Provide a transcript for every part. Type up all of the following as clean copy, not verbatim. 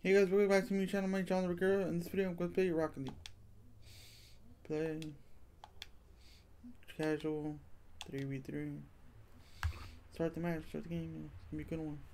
Hey guys, welcome back to my channel. My John Rivera. In this video, I'm going to play Rocket League. Play casual 3v3. Start the match. Start the game. Yeah, it's gonna be a good one.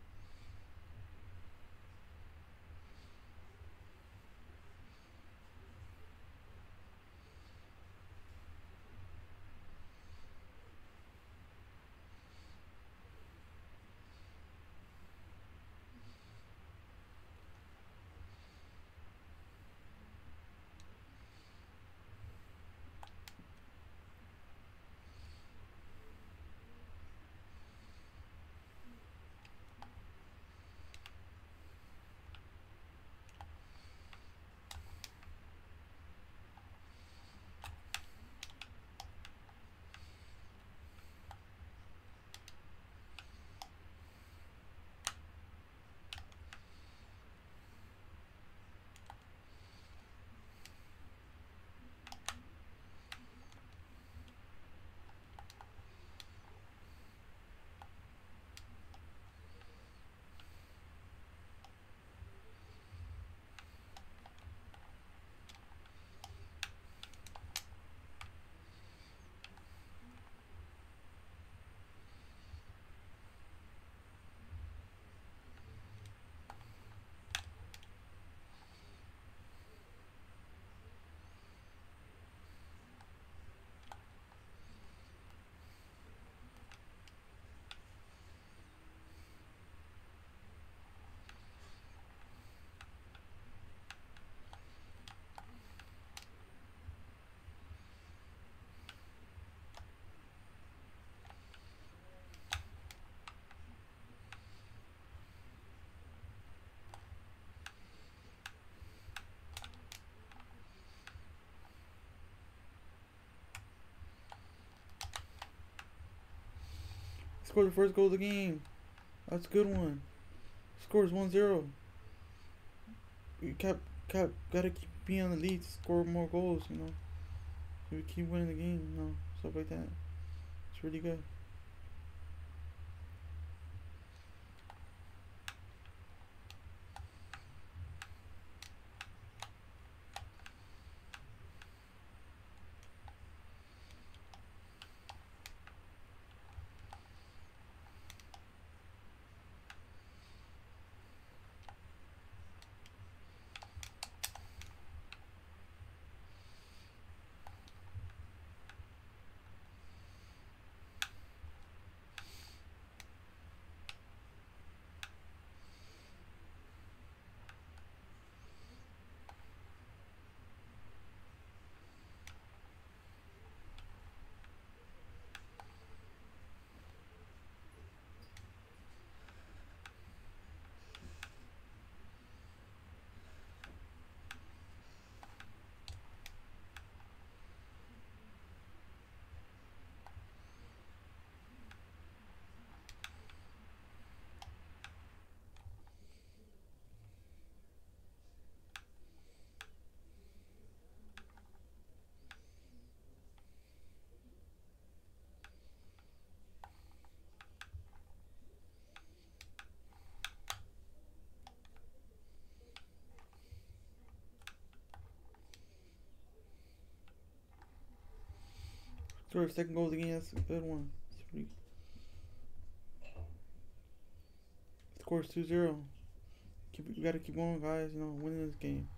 Scored the first goal of the game. That's a good one. Scores 1-0. You gotta keep being on the lead to score more goals, you know. So we keep winning the game, you know, stuff like that. It's really good. Scored the second goal of the game. That's a good one. Scores 2-0. You gotta keep going, guys. You know, winning this game.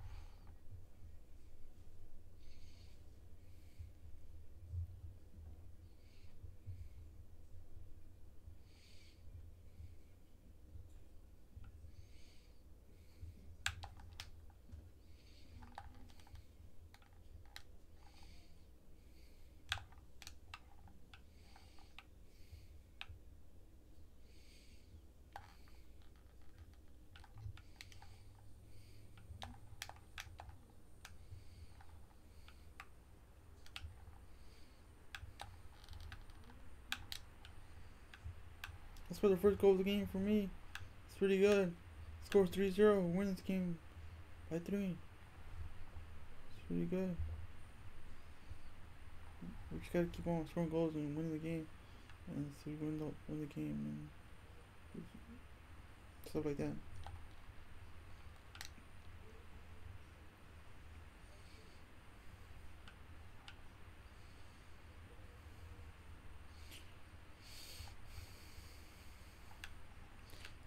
That's for the first goal of the game for me. It's pretty good. Scores 3-0. Win this game by 3. It's pretty good. We just gotta keep on scoring goals and winning the game. And so we win the game and stuff like that.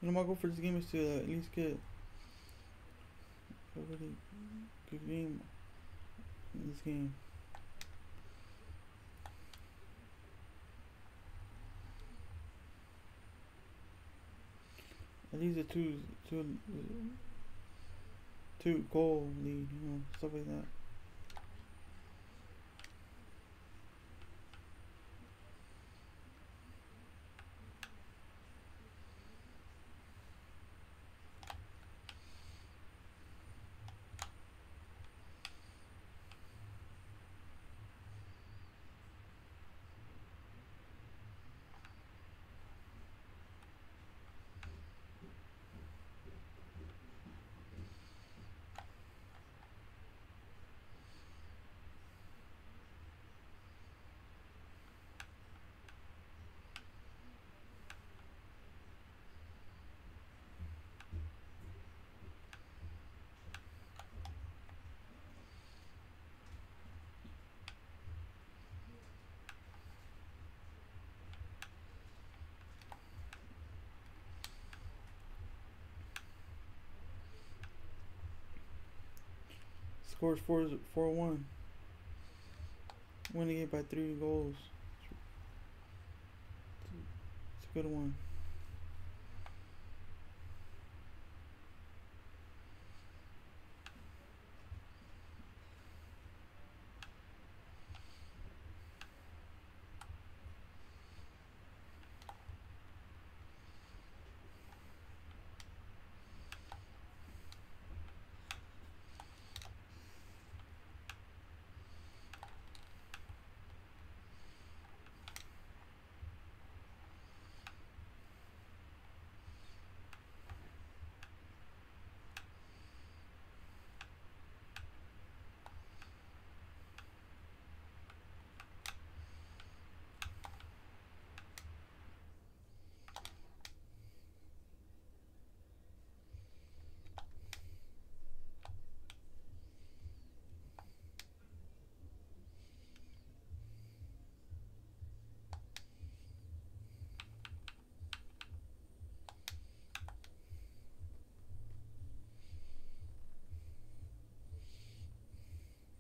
my goal for this game is to at least get a really good game in this game. At least a two goal lead, you know, stuff like that. Scores 4-1. Winning it by 3 goals. It's a good one.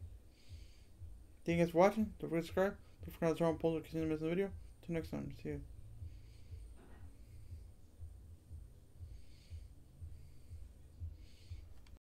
Thank you guys for watching. Don't forget to subscribe. Don't forget to turn on polls to continue missing the video. Till next time. See you.